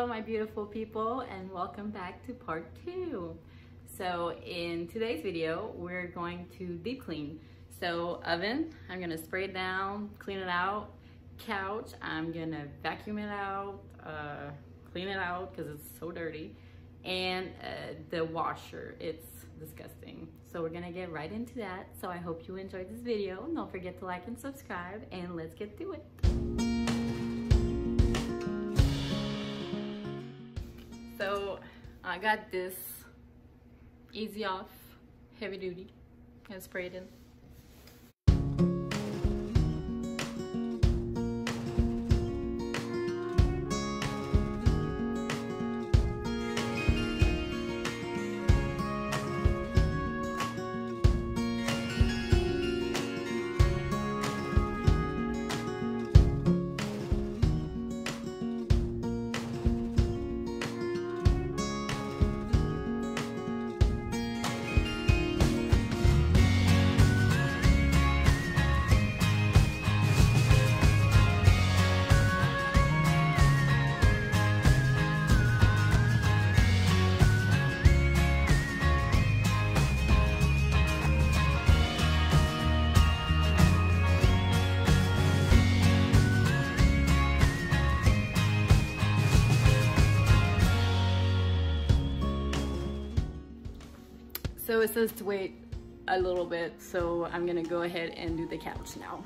Hello my beautiful people, and welcome back to part 2. So in today's video we're going to deep clean. So oven, I'm gonna spray it down, clean it out. Couch, I'm gonna vacuum it out, clean it out because it's so dirty. And the washer, it's disgusting. So we're gonna get right into that. So I hope you enjoyed this video. Don't forget to like and subscribe, and let's get to it. So I got this Easy Off heavy duty. Gonna spray it in. So it says to wait a little bit, so I'm gonna go ahead and do the couch now.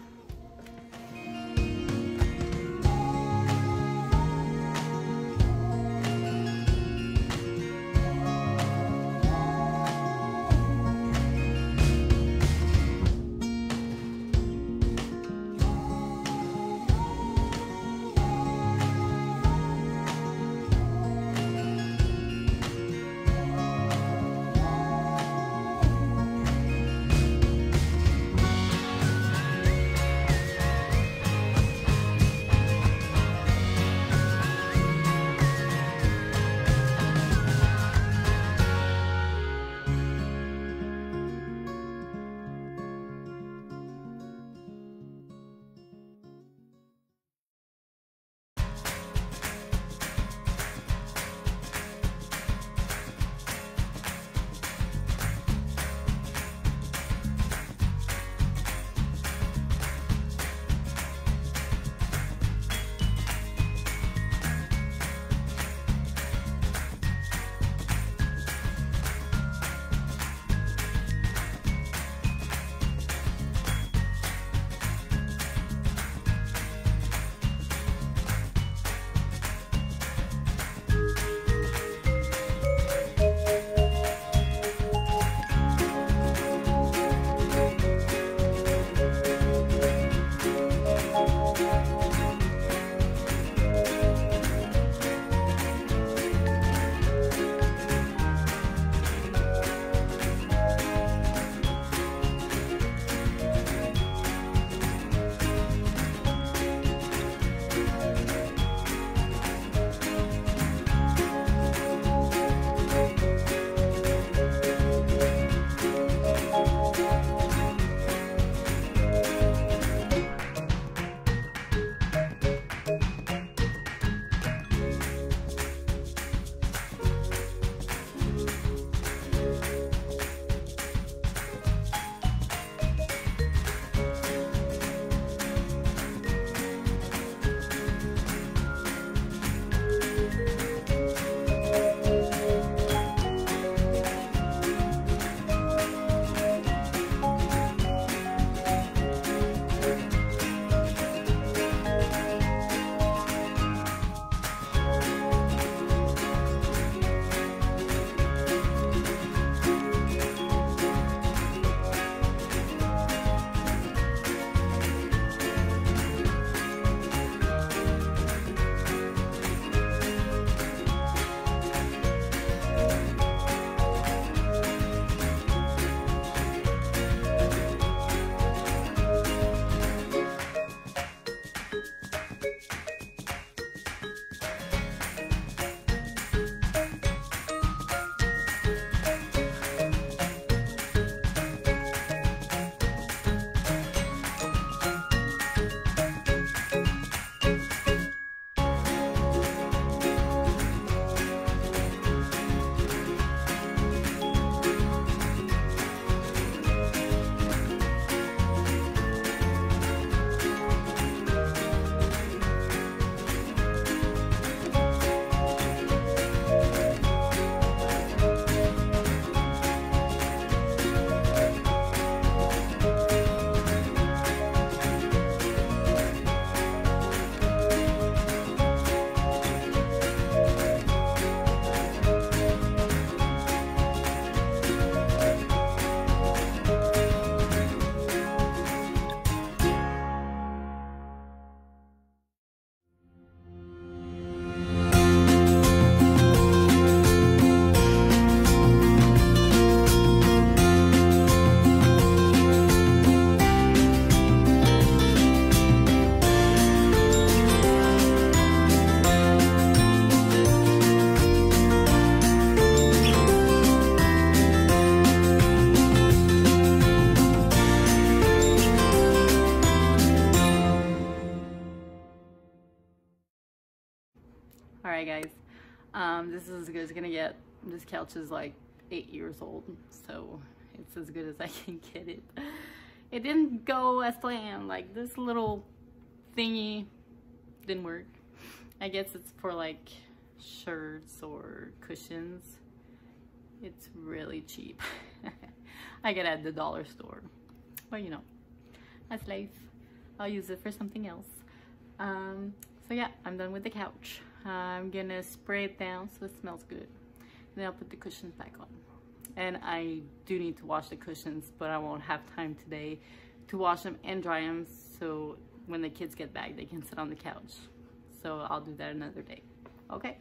guys, this is as good as it's gonna get. This couch is like 8 years old, so it's as good as I can get it. It didn't go as planned. Like, this little thingy didn't work. I guess it's for like shirts or cushions. It's really cheap. I get it at the dollar store, but you know, that's life. I'll use it for something else. So yeah, I'm done with the couch. I'm gonna spray it down so it smells good. Then I'll put the cushions back on. And I do need to wash the cushions, but I won't have time today to wash them and dry them, so when the kids get back, they can sit on the couch. So I'll do that another day. Okay?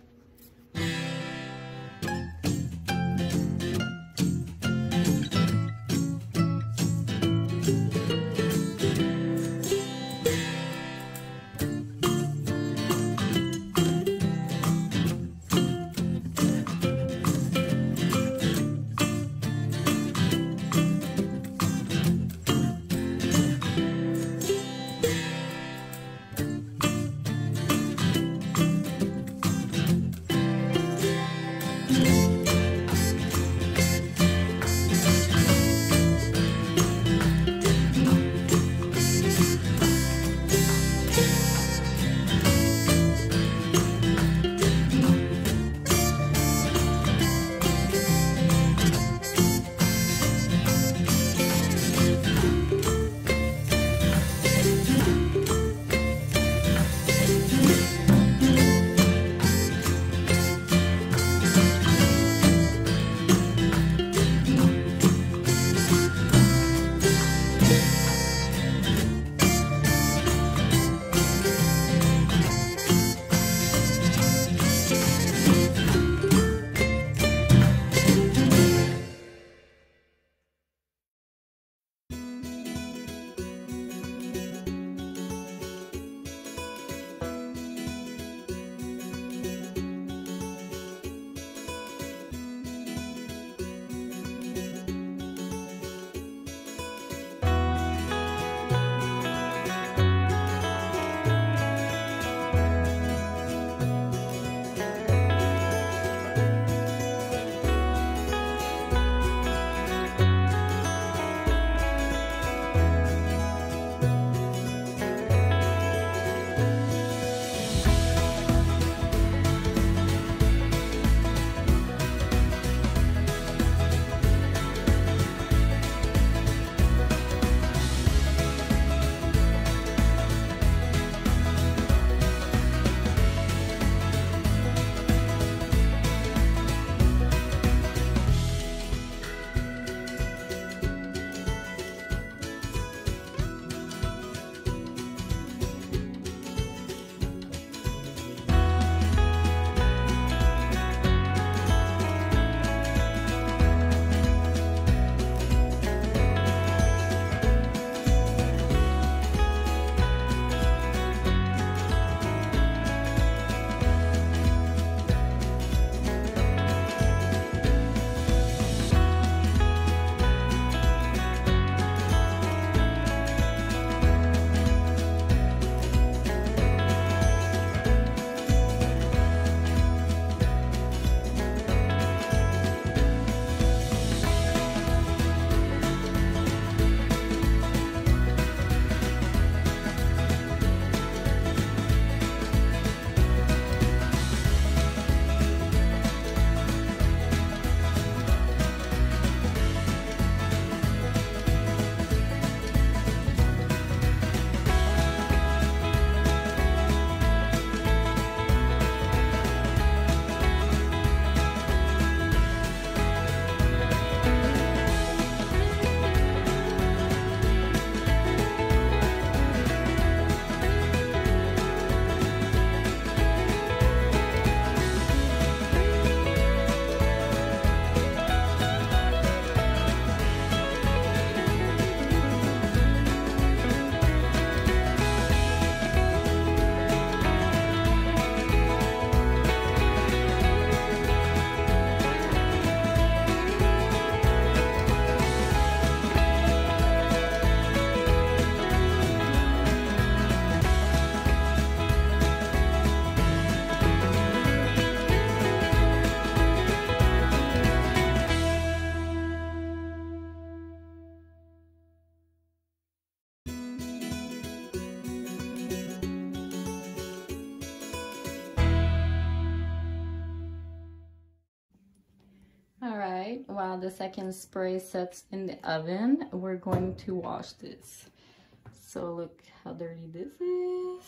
right, while the second spray sets in the oven, we're going to wash this. So look how dirty this is.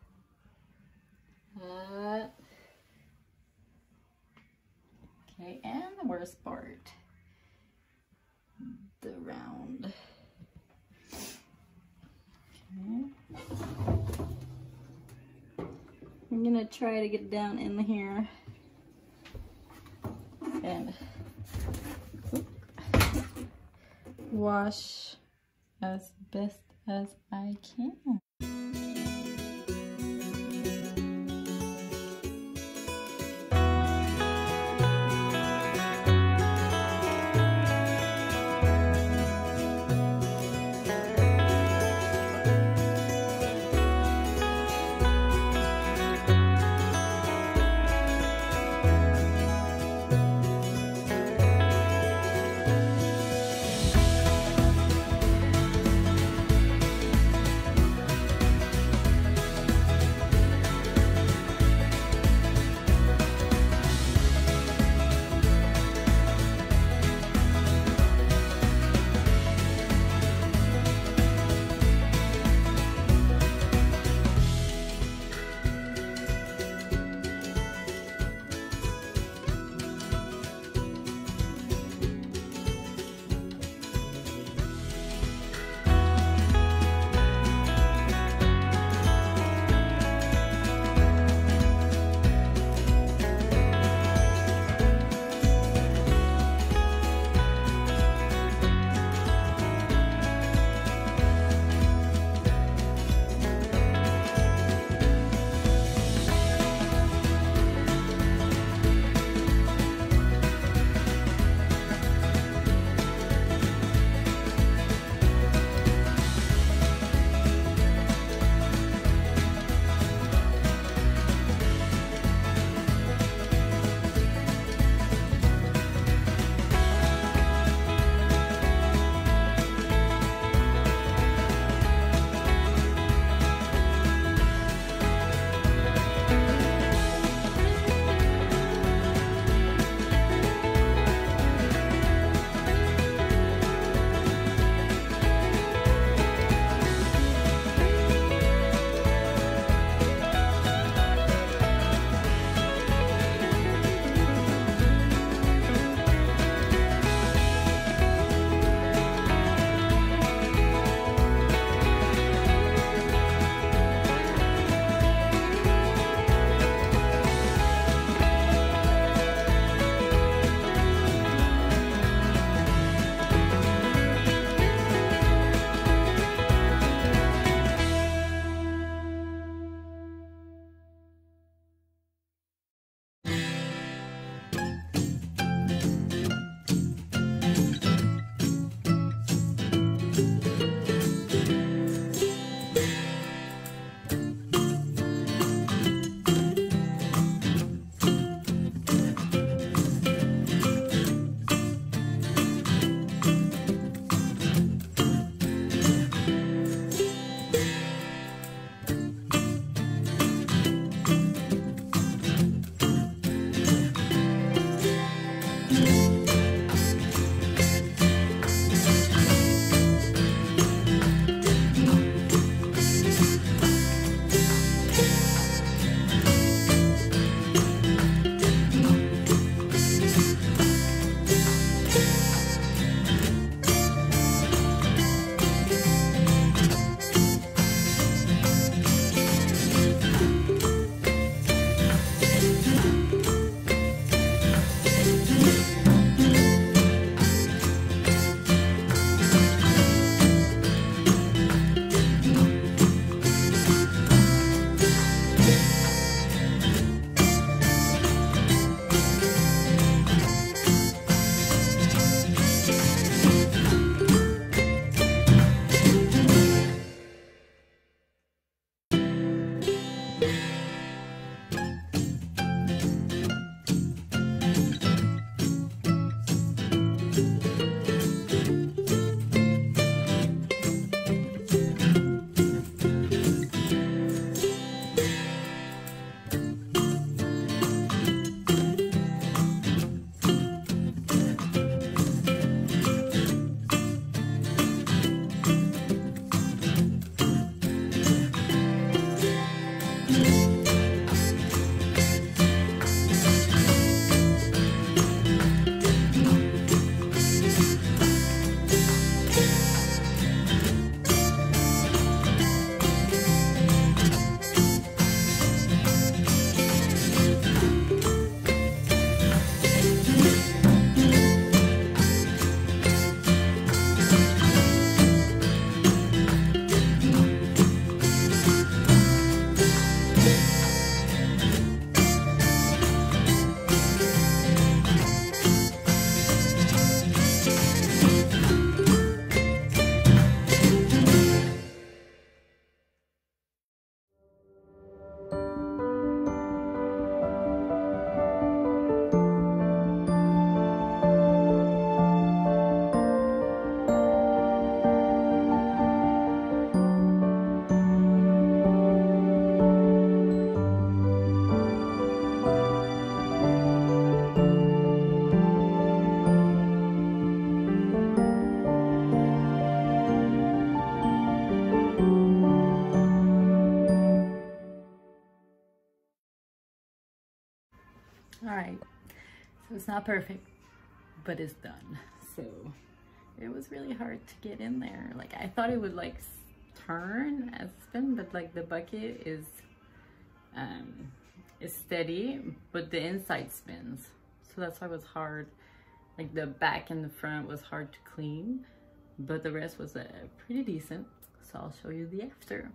Okay, and the worst part, the round. Okay. I'm gonna try to get down in here and wash as best as I can. It's not perfect, but it's done. So it was really hard to get in there. Like I thought it would like turn and spin, but like the bucket is steady, but the inside spins. So that's why it was hard. Like the back and the front was hard to clean, but the rest was pretty decent. So I'll show you the after.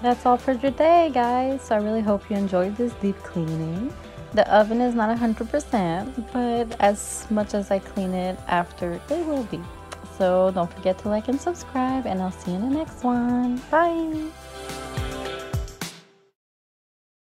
that's all for today, guys. So I really hope you enjoyed this deep cleaning. The oven is not 100%, but as much as I clean it after, it will be. So don't forget to like and subscribe, and I'll see you in the next one. Bye!